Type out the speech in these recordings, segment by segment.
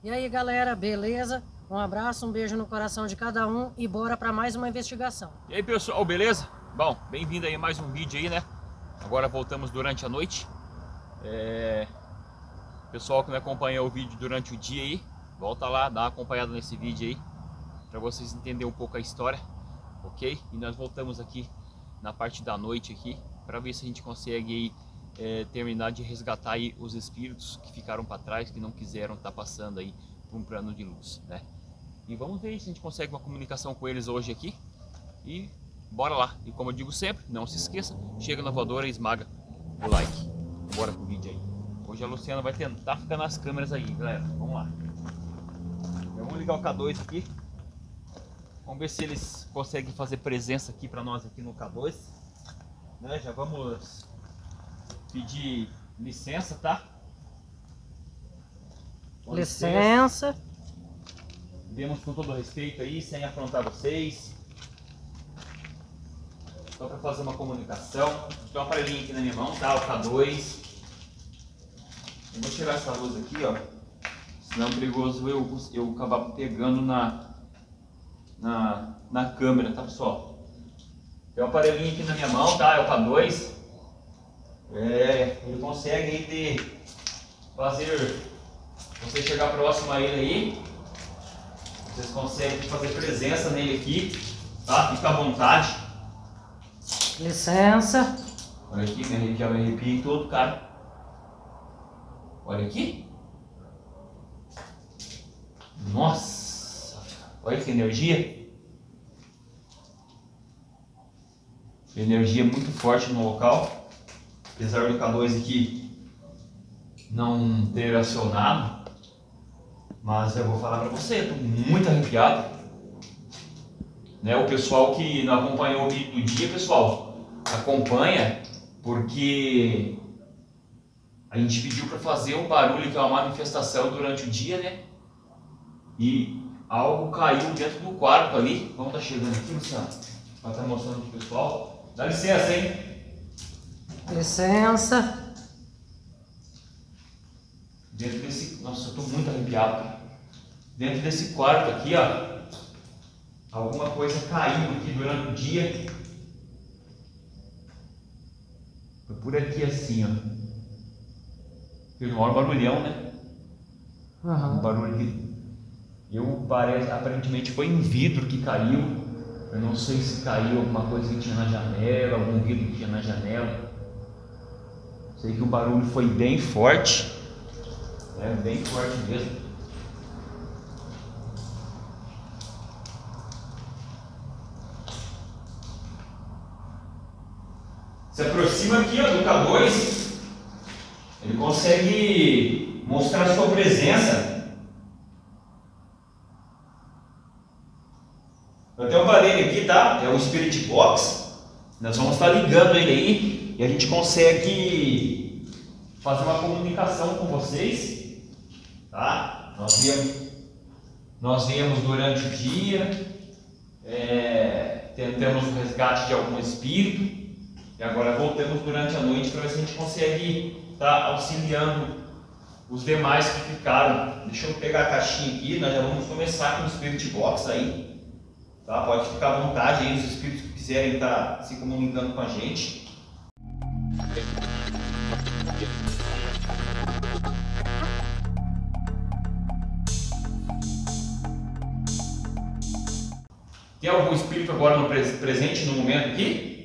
E aí, galera, beleza? Um abraço, um beijo no coração de cada um e bora para mais uma investigação. E aí, pessoal, beleza? Bom, bem-vindo aí a mais um vídeo aí, né? Agora voltamos durante a noite. Pessoal que não acompanhou o vídeo durante o dia aí, volta lá, dá uma acompanhada nesse vídeo aí, para vocês entenderem um pouco a história, ok? E nós voltamos aqui na parte da noite aqui, para ver se a gente consegue aí terminar de resgatar aí os espíritos que ficaram para trás, que não quiseram estar passando aí por um plano de luz, né? E vamos ver se a gente consegue uma comunicação com eles hoje aqui. E bora lá. E como eu digo sempre, não se esqueça, chega na voadora e esmaga o like. Bora pro vídeo aí. Hoje a Luciana vai tentar ficar nas câmeras aí, galera. Vamos lá. Vamos ligar o K2 aqui. Vamos ver se eles conseguem fazer presença aqui para nós aqui no K2. Né? Já vamos pedir licença, tá? Com Licença. Demos com todo respeito aí, sem afrontar vocês. Só para fazer uma comunicação. Tem um aparelhinho aqui na minha mão, tá? O K2. Eu vou tirar essa luz aqui, ó. Senão é perigoso eu acabar pegando na câmera, tá, pessoal? Tem um aparelhinho aqui na minha mão, tá? É o K2. Ele consegue aí fazer você chegar próximo a ele aí. Vocês conseguem fazer presença nele aqui, tá? Fica à vontade. Licença. Olha aqui, me arrepiei todo, cara. Olha aqui. Nossa, olha que energia. Energia muito forte no local. Apesar do K2 aqui não ter acionado. Mas eu vou falar pra você, eu tô muito arrepiado. Né, o pessoal que não acompanhou o vídeo do dia, pessoal, acompanha, porque a gente pediu para fazer um barulho, que é uma manifestação durante o dia, né? E algo caiu dentro do quarto ali. Vamos estar chegando aqui, Luciano, para estar mostrando pro pessoal. Dá licença, hein? Licença. Dentro desse... Nossa, eu tô muito arrepiado, cara. Dentro desse quarto aqui, ó, alguma coisa caiu aqui durante o dia. Foi por aqui assim, ó. Fez um maior barulhão, né? Um barulho que aparentemente foi um vidro que caiu. Eu não sei se caiu alguma coisa que tinha na janela, algum vidro que tinha na janela. Sei que o barulho foi bem forte, bem forte mesmo. Se aproxima aqui, ó, do K2. Ele consegue mostrar a sua presença. Eu tenho um aparelho aqui, tá? É o Spirit Box. Nós vamos estar ligando ele aí e a gente consegue fazer uma comunicação com vocês, tá? Nós viemos durante o dia, tentamos o resgate de algum espírito. E agora voltamos durante a noite para ver se a gente consegue estar auxiliando os demais que ficaram. Deixa eu pegar a caixinha aqui, nós já vamos começar com o Spirit Box aí. Tá? Pode ficar à vontade aí, os espíritos que quiserem estar se comunicando com a gente. Tem algum espírito agora no presente no momento aqui?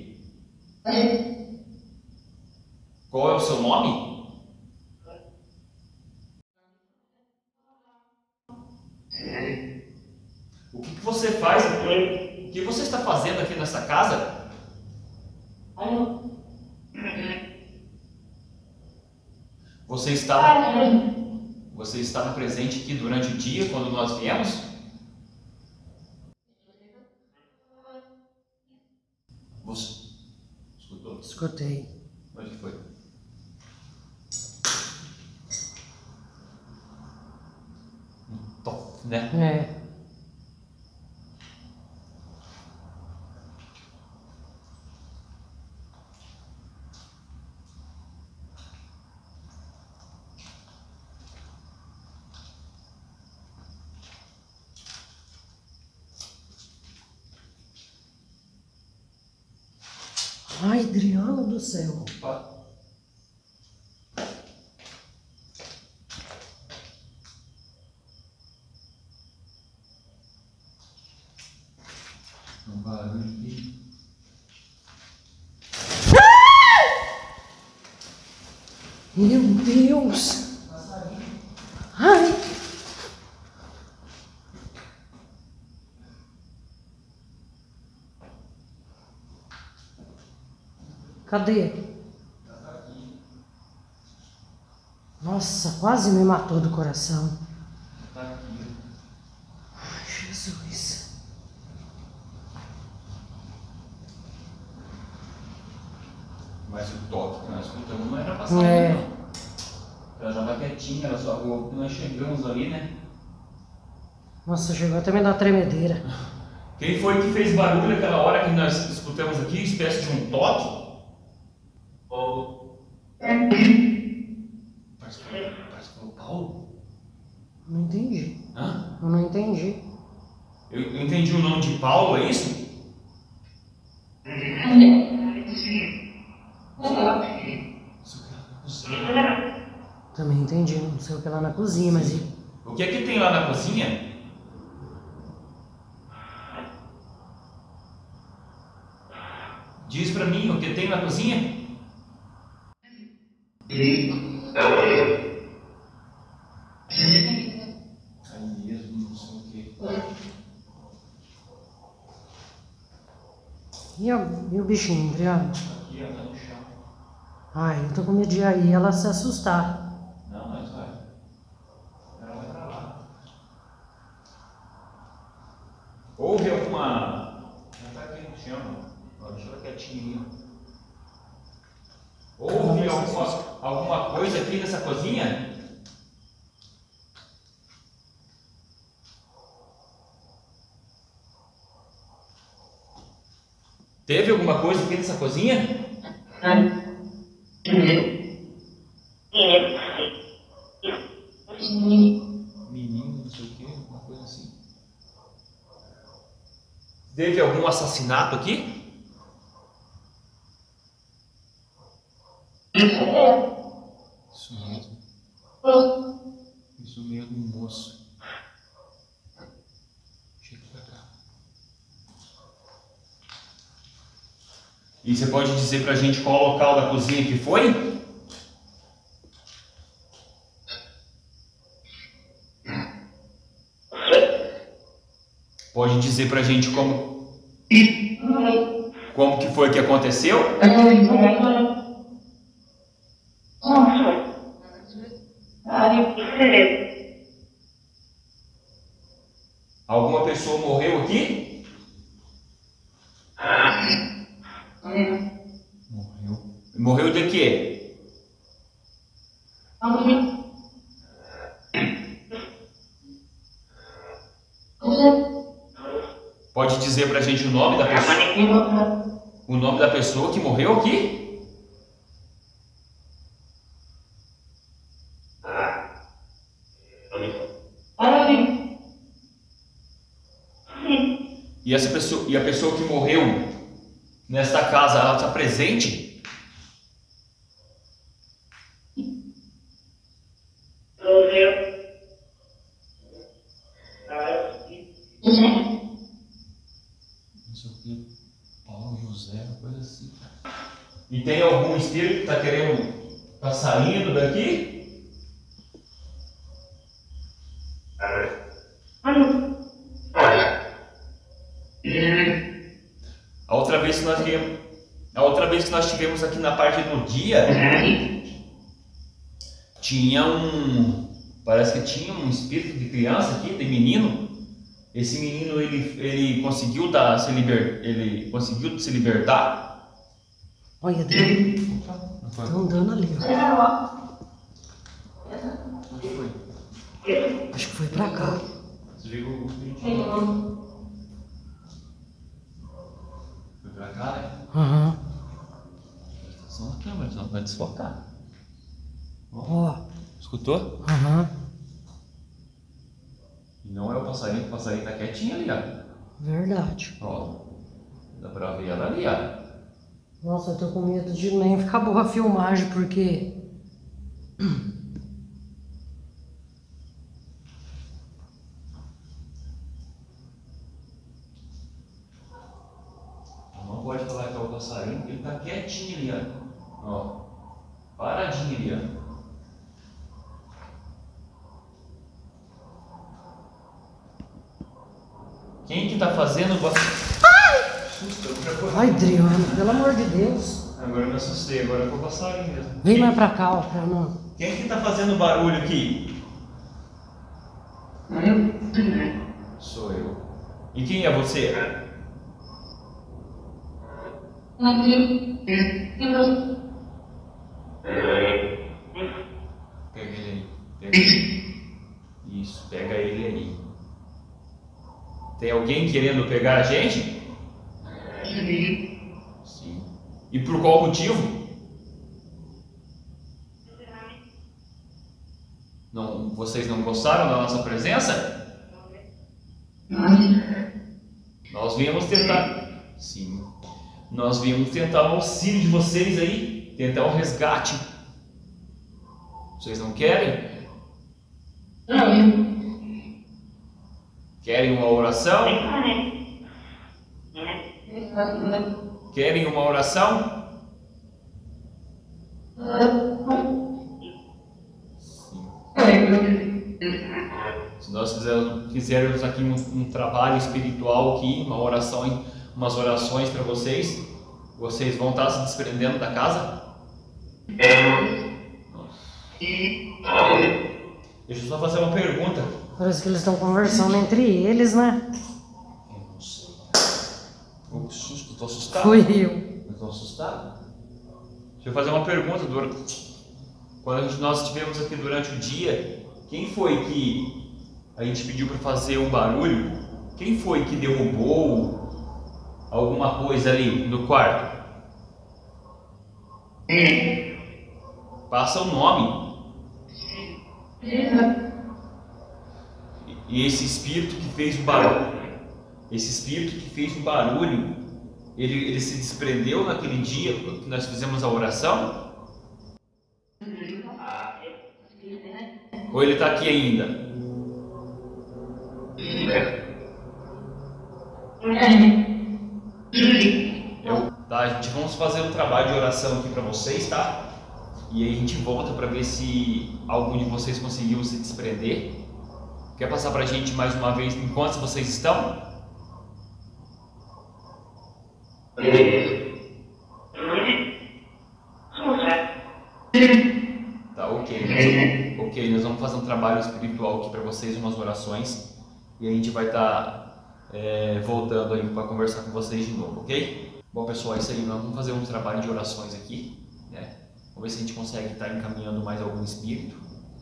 Qual é o seu nome? O que você faz? O que você está fazendo aqui nessa casa? Você estava presente aqui durante o dia quando nós viemos? Você escutou? Escutei. Onde foi? Top, né? Ai, Adriano do céu. Opa. Um barulho aqui. Meu Deus. Ai. Cadê? Nossa, quase me matou do coração. Tá aqui. Ai, Jesus. Mas o toque que nós escutamos não era passar. É. Ela tava quietinha, ela só voou que nós chegamos ali, né? Nossa, chegou até me dar tremedeira. Quem foi que fez barulho aquela hora que nós escutamos aqui? Espécie de um toque? Parece que foi o Paulo? Não entendi. Hã? Eu não entendi. Eu entendi o nome de Paulo, é isso? Também entendi. Não sei o que lá na cozinha, mas... O que é que tem lá na cozinha? Diz pra mim o que tem na cozinha? Aí mesmo, não sei o que. E o bichinho, Adriano? Aqui, ó, tá no chão. Ai, eu tô com medo de aí ela se assustar. Não, mas vai. Ela vai pra lá. Houve alguma... Ela tá aqui no chão, ó. Deixa ela quietinha ali. Houve alguma coisa aqui nessa cozinha? Teve alguma coisa aqui nessa cozinha? Menino, não sei o que, alguma coisa assim. Teve algum assassinato aqui? Isso mesmo. Isso mesmo, moço. Chega pra cá. E você pode dizer pra gente qual local da cozinha que foi? Pode dizer pra gente como que foi que aconteceu? Alguma pessoa morreu aqui? Morreu. Morreu de quê? Pode dizer pra gente o nome da pessoa? O nome da pessoa que morreu aqui? E a pessoa que morreu nesta casa, ela está presente? Não sei o que, Paulo José, uma coisa assim. E tem algum espírito que está querendo, tá saindo daqui? A outra vez que nós tivemos aqui na parte do dia, parece que tinha um espírito de criança aqui, de menino. Esse menino ele conseguiu ele conseguiu se libertar. Olha, Adriano. Tá andando ali, ó. Onde foi? Acho que foi pra cá. Desligou o vídeo. Foi pra cá, né? Aham. Só na câmera, só não vai desfocar. Ó. Escutou? Aham. E não é o passarinho tá quietinho ali, ó. Verdade. Ó, dá pra ver ela ali, ó. Nossa, eu tô com medo de nem ficar boa a filmagem, porque... Não pode falar que é o passarinho, porque ele tá quietinho ali, ó. Paradinho ali, ó. Quem que tá fazendo... Ai, Adriano, pelo amor de Deus. Agora eu me assustei, agora foi o passarinho mesmo. Vem mais pra cá, ó, pra não... Quem que tá fazendo barulho aqui? Sou eu. E quem é você? Pega ele aí. Pega ele. Isso, pega ele aí. Tem alguém querendo pegar a gente? Sim. E por qual motivo? Não, vocês não gostaram da nossa presença? Nós viemos tentar. Sim. Nós viemos tentar o auxílio de vocês aí, tentar o resgate. Vocês não querem? Querem uma oração? Querem uma oração? Sim. Se nós fizermos aqui um trabalho espiritual aqui, umas orações para vocês, vocês vão estar se desprendendo da casa? Deixa eu só fazer uma pergunta. Parece que eles estão conversando entre eles, né? Eu não sei. Oh, que susto, tô assustado. Fui eu. Eu tô assustado. Deixa eu fazer uma pergunta, Dora. Quando nós estivemos aqui durante o dia, quem foi que a gente pediu para fazer um barulho? Quem foi que derrubou alguma coisa ali no quarto? Passa o nome. E esse espírito que fez o barulho, ele se desprendeu naquele dia que nós fizemos a oração? Ou ele está aqui ainda? Tá, a gente vamos fazer um trabalho de oração aqui para vocês, tá? E aí a gente volta para ver se algum de vocês conseguiu se desprender. Quer passar para a gente mais uma vez em quantos vocês estão? Tá, ok. Ok, nós vamos fazer um trabalho espiritual aqui para vocês, umas orações. E a gente vai estar voltando aí para conversar com vocês de novo, ok? Bom, pessoal, é isso aí. Nós vamos fazer um trabalho de orações aqui, né? Vamos ver se a gente consegue estar encaminhando mais algum espírito.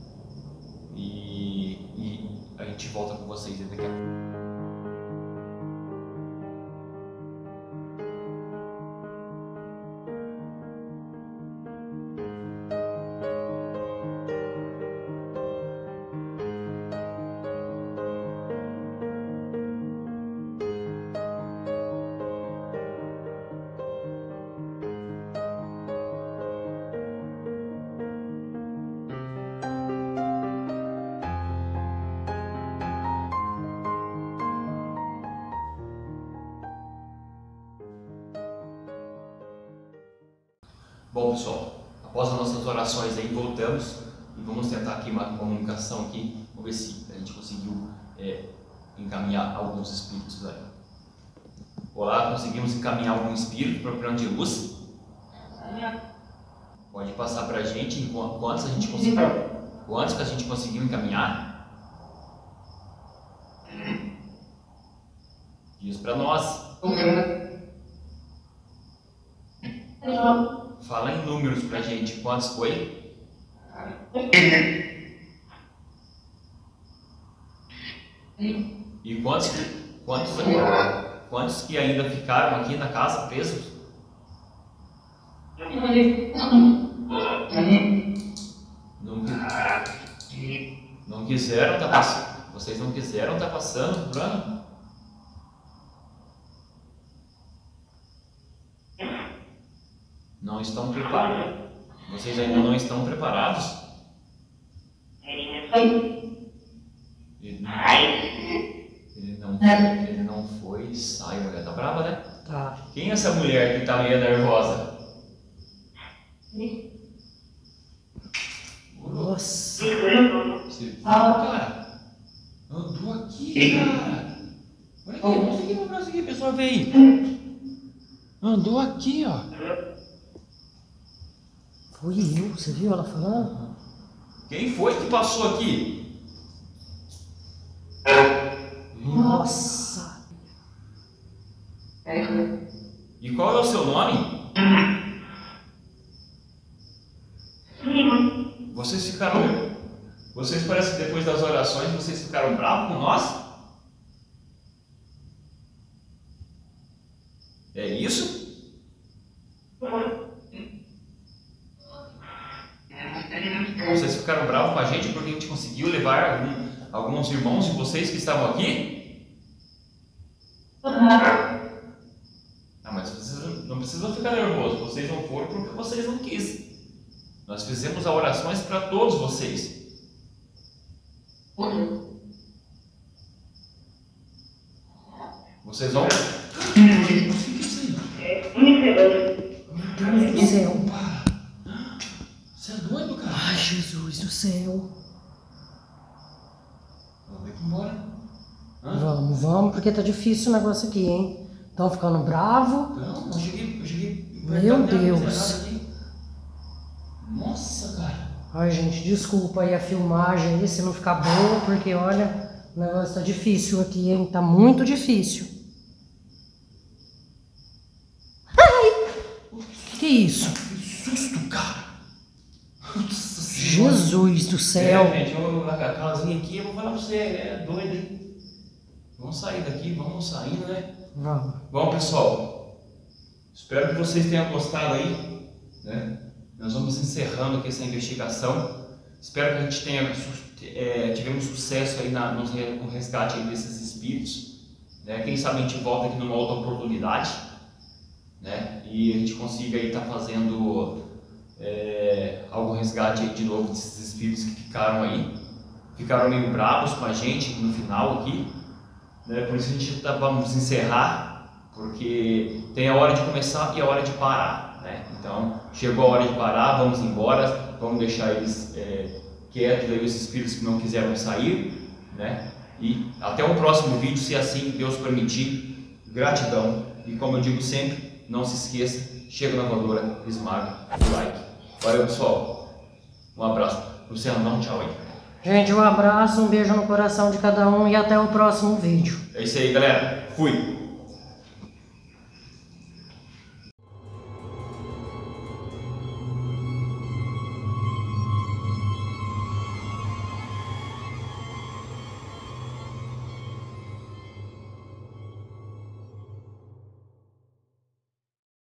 E a gente volta com vocês daqui a pouco. Bom, pessoal, após as nossas orações aí, voltamos e vamos tentar aqui uma comunicação aqui, vamos ver se a gente conseguiu encaminhar alguns espíritos aí. Olá, conseguimos encaminhar algum espírito para o plano de luz? Pode passar para a gente quantos a gente conseguiu? Quantos que a gente conseguiu encaminhar? Diz para nós. Fala em números pra gente, quantos foi? E quantos que ainda ficaram aqui na casa presos? Não quiseram tá passando. Vocês não quiseram tá passando o plano? não estão preparados. Vocês ainda não estão preparados. Ele não foi. Sai, a mulher tá brava, né? Tá. Quem é essa mulher que tá meio nervosa? Nossa. Você viu, cara? Andou aqui, cara. Olha aqui, mostra aqui meu braço aqui, pessoal, vê aí. Andou aqui, ó. Foi eu, você viu ela falando? Quem foi que passou aqui? Nossa. E qual é o seu nome? Vocês parecem que depois das orações vocês ficaram bravos com nós? É isso? Vocês ficaram bravos com a gente porque a gente conseguiu levar alguns irmãos de vocês que estavam aqui? Ah, mas vocês não precisam ficar nervosos. Vocês não foram porque vocês não quis. Nós fizemos orações para todos vocês. Vocês vão... O que é isso aí? Meu Deus do céu. Você é doido, cara? Ai, Jesus do céu. Vamos embora. Vamos, porque tá difícil o negócio aqui, hein? Estão ficando bravo. Não, eu cheguei. Meu Deus. Nossa, cara. Ai, gente, desculpa aí a filmagem aí, se não ficar boa, porque olha, o negócio tá difícil aqui, hein? Tá muito difícil. Ai! Que isso? Que susto, cara. Nossa Jesus do céu. Gente, a casinha aqui, eu vou falar pra você, é doido, hein? Vamos sair daqui, vamos saindo, né? Vamos. Bom, pessoal, espero que vocês tenham gostado aí, né? Nós vamos encerrando aqui essa investigação. Espero que a gente tenha tivemos sucesso aí no resgate aí desses espíritos, né? Quem sabe a gente volta aqui numa outra oportunidade, né? E a gente consiga aí estar fazendo algum resgate aí de novo desses espíritos que ficaram meio bravos com a gente no final aqui, né? Por isso a gente vamos encerrar, porque tem a hora de começar e a hora de parar, né? Então chegou a hora de parar, vamos embora, vamos deixar eles quietos, aí, os espíritos que não quiseram sair, né? E até o próximo vídeo, se assim Deus permitir. Gratidão, e como eu digo sempre, não se esqueça, chega na voadora, esmaga o like. Valeu, pessoal, um abraço. Luciano, dá um tchau aí. Gente, um abraço, um beijo no coração de cada um e até o próximo vídeo. É isso aí, galera, fui!